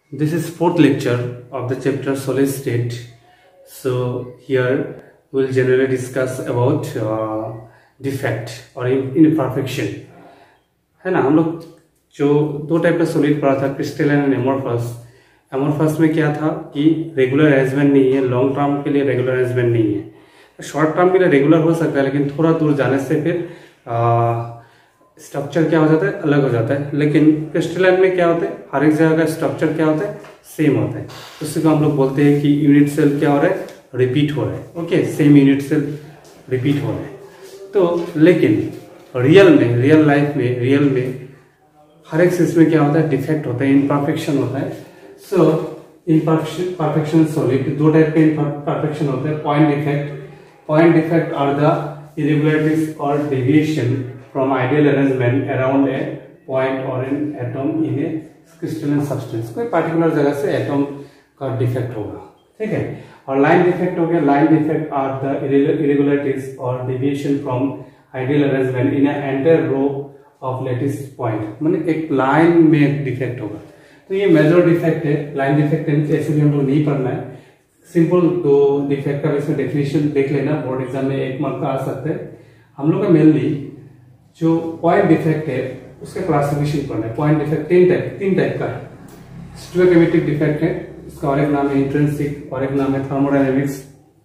This is fourth lecture of the chapter solid state. So here we will generally discuss about defect or imperfection. है ना, हम लोग जो दो type का सॉलिड पढ़ा था, क्रिस्टलाइन एंड एमोर्फस. एमोर्फस में क्या था कि रेगुलर अरेंजमेंट नहीं है, लॉन्ग टर्म के लिए रेगुलर अरेंजमेंट नहीं है. शॉर्ट टर्म के लिए रेगुलर हो सकता है, लेकिन थोड़ा दूर जाने से फिर स्ट्रक्चर क्या हो जाता है, अलग हो जाता है. लेकिन क्रिस्टलाइन में क्या होता है, हर एक जगह का स्ट्रक्चर क्या होता है, सेम होता है. उसी को हम लोग बोलते हैं कि यूनिट सेल क्या हो रहा है, रिपीट हो रहा है. Okay, same unit cell repeat हो रहा है. तो लेकिन रियल लाइफ में हर एक चीज में क्या होता है, डिफेक्ट होता है, इम्परफेक्शन होता है. सो इम्परफेक्शन सॉलिड दो टाइप के इम्परफेक्शन होते हैं. Point defect are the irregularities और deviation from ideal arrangement around a point or an atom in a crystalline substance. कोई particular जगह से एटम का डिफेक्ट होगा, ठीक है. और लाइन डिफेक्ट हो गया. Line defect are the irregularities or deviation from ideal arrangement in an entire row of lattice point. माने एक लाइन में डिफेक्ट होगा. तो ये मेजर डिफेक्ट है. लाइन डिफेक्ट ऐसे भी हम लोग नहीं पढ़ना है. सिंपल दो डिफेक्ट का इसमें डेफिनेशन देख लेना, बोर्ड एग्जाम में 1 मार्क का आ सकता है. हम लोग का मेनली जो पॉइंट डिफेक्ट है उसका क्लासिफिकेशन पढ़ना है. पॉइंट डिफेक्ट तीन टाइप का है. स्टोइकोमेट्रिक डिफेक्ट है, इसका और एक नाम है इंट्रिंसिक और एक नाम है थर्मोडायनेमिक्स.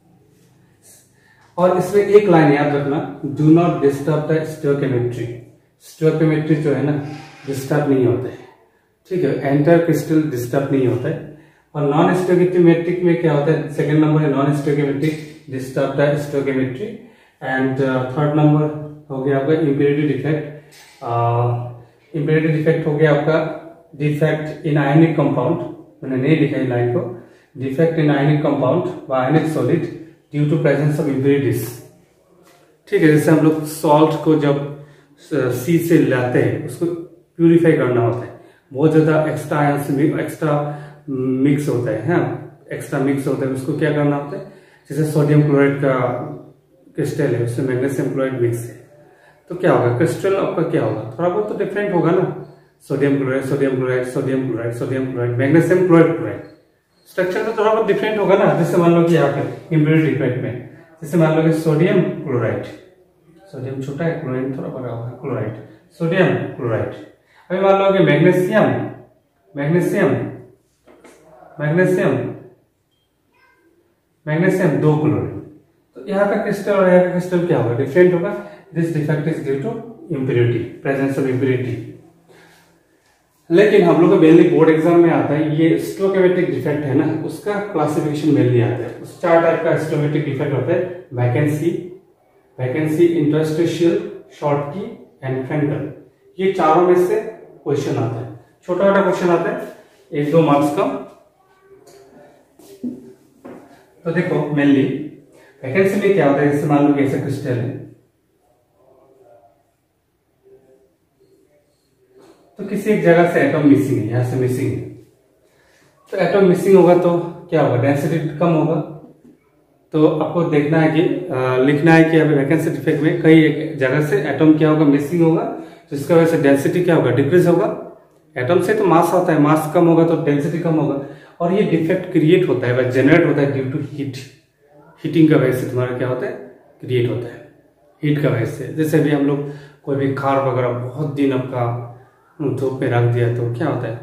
और इसमें एक लाइन याद रखना, do not disturb the stoichiometry. Stoichiometry जो है ना, डिस्टर्ब नहीं होता है, ठीक है. एंटर क्रिस्टल डिस्टर्ब नहीं होता है. और नॉन स्टोइकोमेट्रिक में क्या होता है, सेकंड नंबर है non stoichiometric, disturb the stoichiometry. And third number हो गया आपका इम्प्योरिटी डिफेक्ट. इम्प्योरिटी डिफेक्ट हो गया आपका डिफेक्ट इन आयनिक कंपाउंड. मैंने नहीं लिखा है लाइन को. डिफेक्ट इन आयनिक कंपाउंड व आयनिक solid due to presence of impurities, ठीक है. जैसे हम लोग सॉल्ट को जब सी से लाते हैं, उसको प्यूरिफाई करना होता है. बहुत ज्यादा एक्स्ट्रा मिक्स होता है, हाँ, एक्स्ट्रा मिक्स होता है. उसको क्या करना होता है, जैसे सोडियम क्लोराइड का क्रिस्टल है, उससे मैग्नीशियम क्लोराइड मिक्स है. तो क्या होगा, क्रिस्टल आपका क्या होगा, थोड़ा बहुत तो डिफरेंट होगा ना. Sodium chloride, magnesium chloride. Structure तो थोड़ा बहुत डिफरेंट होगा ना. जैसे मान लो कि यहाँ पे इम्प्योरिटी डिफेक्ट में, जैसे मान लो कि सोडियम क्लोराइड, सोडियम छोटा है, क्लोराइड थोड़ा बड़ा होगा, क्लोराइड, सोडियम क्लोराइड. अभी मान लो कि मैग्नीशियम 2 क्लोराइड. तो यहाँ का क्रिस्टल और यहाँ का क्रिस्टल क्या होगा, डिफरेंट होगा. This defect is due to impurity, presence of impurity. लेकिन हम लोग को मेनली बोर्ड एग्जाम में आता है ये स्टोइकोमेट्रिक डिफेक्ट है ना, उसका क्लासिफिकेशन मेनली आता है. उस 4 टाइप का स्टोइकोमेट्रिक डिफेक्ट होता है. Vacancy, interstitial, Schottky and Frenkel. ये चारों में से क्वेश्चन आता है. छोटा छोटा क्वेश्चन आता है, 1-2 मार्क्स का. तो देखो मेनली वैकेंसी में क्या होता है, जैसे मान लो कि ऐसा क्रिस्टल है, तो किसी एक जगह से एटम मिसिंग है, यहां से मिसिंग है. तो एटम मिसिंग होगा तो क्या होगा, डेंसिटी कम होगा. तो आपको देखना है कि लिखना है कि अभी वैकेंसी डिफेक्ट में कई एक जगह से एटम क्या होगा, मिसिंग होगा. तो इसका वजह से डेंसिटी क्या होगा, डिक्रीज होगा. एटम से तो मास होता है, मास कम होगा तो डेंसिटी कम होगा. और ये डिफेक्ट क्रिएट होता है, जनरेट होता है ड्यू टू हीटिंग का वजह से तुम्हारा क्या होता है, क्रिएट होता है हीट का वजह से. जैसे भी हम लोग कोई भी खार वगैरह बहुत दिन आपका धूप में रख दिया तो क्या होता है,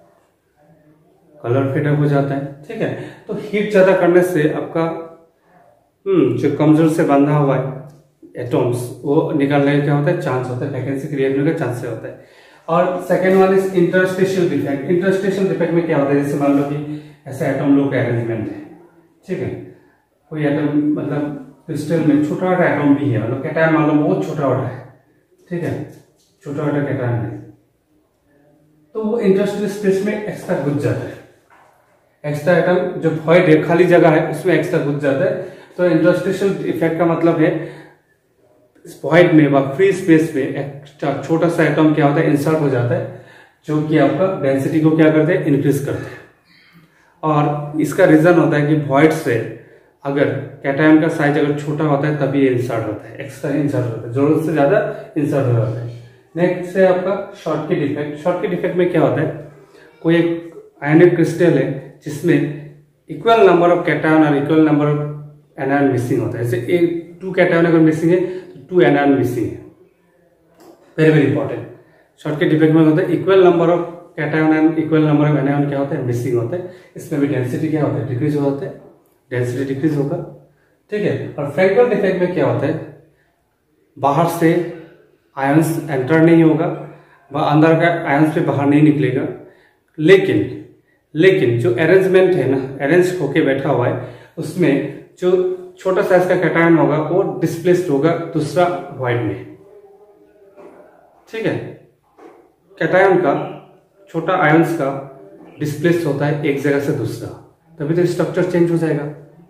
कलर फेडअप हो जाता है, ठीक है. तो हीट ज्यादा करने से आपका जो कमजोर से बंधा हुआ है एटम्स, वो निकलने का क्या होता है, चांस होता है, वैकेंसी क्रिएट होने का चांस होता है. और second one is interstitial defect. Interstitial defect में क्या होता है, जैसे मान लो कि ऐसा एटम लोग का अरेंजमेंट है, ठीक है. कोई एटम मतलब क्रिस्टल में छोटा छोटा एटम भी है, मतलब कैटायन मान लो बहुत छोटा छोटा है, ठीक है, छोटा छोटा कैटायन है. तो वो इंटरस्टिशियल स्पेस में एक्स्ट्रा घुस जाता है. एक्स्ट्रा एटम जो वॉइड है, खाली जगह है, उसमें एक्स्ट्रा घुस जाता है. तो इंटरस्टिशियल इफेक्ट का मतलब है वॉइड में व फ्री स्पेस में एक्स्ट्रा छोटा सा एटम क्या होता है, इंसर्ट हो जाता है, जो कि आपका डेंसिटी को क्या करते हैं, इंक्रीज करते हैं. और इसका रीजन होता है कि वॉइड से अगर कैटायन का साइज अगर छोटा होता है तभी ये इंसर्ट होता है, एक्स्ट्रा इंसर्ट होता है, जरूरत से ज्यादा इंसर्ट हो जाता है. नेक्स्ट है आपका शॉर्टकी डिफेक्ट. शॉर्टकी डिफेक्ट में क्या होता है, कोई एक आयनिक क्रिस्टल है जिसमें इक्वल नंबर ऑफ कैटायन और equal number of anion missing होता है। जैसे 2 कैटायन अगर मिसिंग है तो 2 एनायन मिसिंग है। Very very important. Schottky defect में होता है equal number of cation and equal number of anion क्या होता है, मिसिंग होता है। इसमें भी डेंसिटी क्या होता है, डिक्रीज होता है, डेंसिटी डिक्रीज होगा, ठीक है। और फ्रैंकल इफेक्ट में क्या होता है, बाहर से आयंस एंटर नहीं होगा, अंदर का आयंस पे बाहर नहीं निकलेगा, लेकिन जो अरेंजमेंट है ना, अरेंज होके बैठा हुआ है, उसमें जो छोटा साइज का कैटायन होगा वो डिस्प्लेस्ड होगा दूसरा वॉइड में, ठीक है। कैटायन का छोटा आयंस का डिस्प्लेस्ड होता है एक जगह से दूसरा, तभी तो स्ट्रक्चर चेंज हो जाएगा,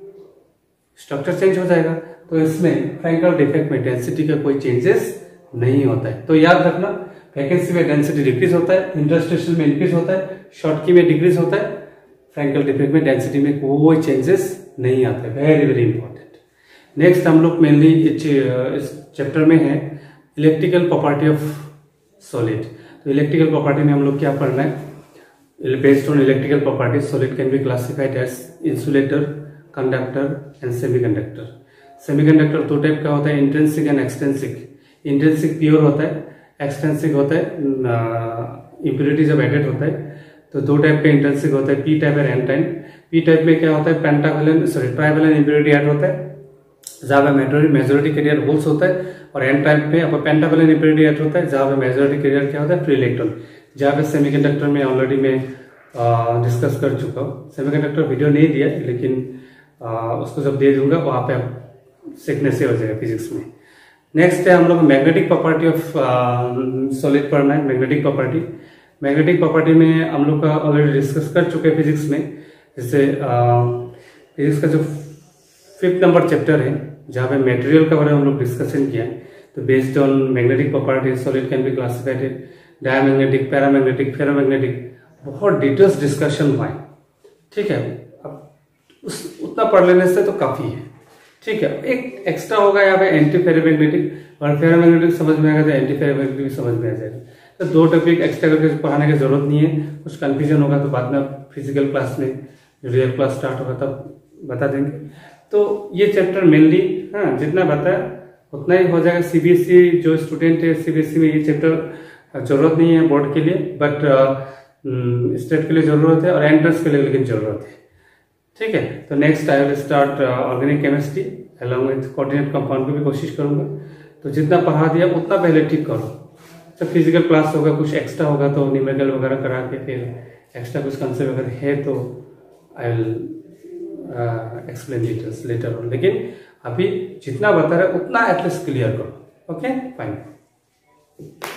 स्ट्रक्चर चेंज हो जाएगा। तो इसमें फ्रैंकल डिफेक्ट में डेंसिटी का कोई चेंजेस नहीं होता है। तो याद रखना, वैकेंसी में डेंसिटी डिक्रीज होता है, इंटरस्टेशियल में इंक्रीज होता है, शॉर्ट की में डिक्रीज होता है, फ्रैंकल डिफेक्ट में डेंसिटी में कोई चेंजेस नहीं आते। Very very important. नेक्स्ट हम लोग मेनली इस चैप्टर में है इलेक्ट्रिकल प्रॉपर्टी ऑफ सॉलिड। तो इलेक्ट्रिकल प्रॉपर्टी में हम लोग क्या पढ़ना है, based on electrical property solid can be classified as insulator, conductor and semiconductor. Semiconductor 2 type का होता है, intrinsic and extrinsic. Intrinsic pure होता है, एक्सट्रिंसिक होता है इम्प्योरिटी जब एडेड होता है। तो 2 टाइप का इंट्रिंसिक होता है, पी टाइप और एन टाइप। पी टाइप में क्या होता है, ट्राइवेलेंट इम्प्योरिटी ऐड होता है जहाँ पे मेजॉरिटी कैरियर होल्स होता है, और एन टाइप में आपको पेंटावेलेंट इम्प्योरिटी ऐड होता है जहाँ पे मेजॉरिटी कैरियर क्या होता है, फ्री इलेक्ट्रॉन। जहाँ पे सेमीकंडक्टर में ऑलरेडी मैं डिस्कस कर चुका हूँ। सेमीकंडक्टर वीडियो नहीं दिया, लेकिन उसको जब दे दूंगा वहाँ पे आप सीखने से हो जाएगा फिजिक्स में। नेक्स्ट है हम लोग मैग्नेटिक प्रॉपर्टी ऑफ सॉलिड पढ़ना है। मैग्नेटिक प्रॉपर्टी में हम लोग का ऑलरेडी डिस्कस कर चुके हैं फिजिक्स में। जैसे फिजिक्स का जो 5th नंबर चैप्टर है जहाँ पे मटेरियल का बारे में हम लोग डिस्कशन किया है। तो based on magnetic property solid can be classified diamagnetic, paramagnetic, ferromagnetic, बहुत डिटेल्स डिस्कशन हुआ है, ठीक है। अब उतना पढ़ लेने से तो काफी है, ठीक है। एक एक्स्ट्रा होगा यहाँ पे एंटी फेरोमैग्नेटिक, और फेरोमैग्नेटिक समझ में आएगा तो एंटी फेरोमैग्नेटिक भी समझ में आ जाएगा। तो 2 टॉपिक एक्स्ट्रा करके पढ़ाने की जरूरत नहीं है। कुछ कंफ्यूजन होगा तो बाद में फिजिकल क्लास में, रियल क्लास स्टार्ट होगा तब बता देंगे। तो ये चैप्टर मेनली जितना बताया उतना ही हो जाएगा। सीबीएसई जो स्टूडेंट है, सीबीएसई में ये चैप्टर जरूरत नहीं है बोर्ड के लिए, बट स्टेट के लिए जरूरत है और एंट्रेंस के लिए लेकिन जरूरत है, ठीक है। तो next I will start organic chemistry along with coordinate compound की भी कोशिश करूंगा। तो जितना पढ़ा दिया उतना पहले ठीक करो। जब फिजिकल क्लास होगा, कुछ एक्स्ट्रा होगा तो न्यूमेरिकल वगैरह करा के फिर एक्स्ट्रा कुछ कंसेप्ट वगैरह है तो I will explain details later on. लेकिन अभी जितना बता रहे उतना एटलीस्ट क्लियर करो। Okay fine.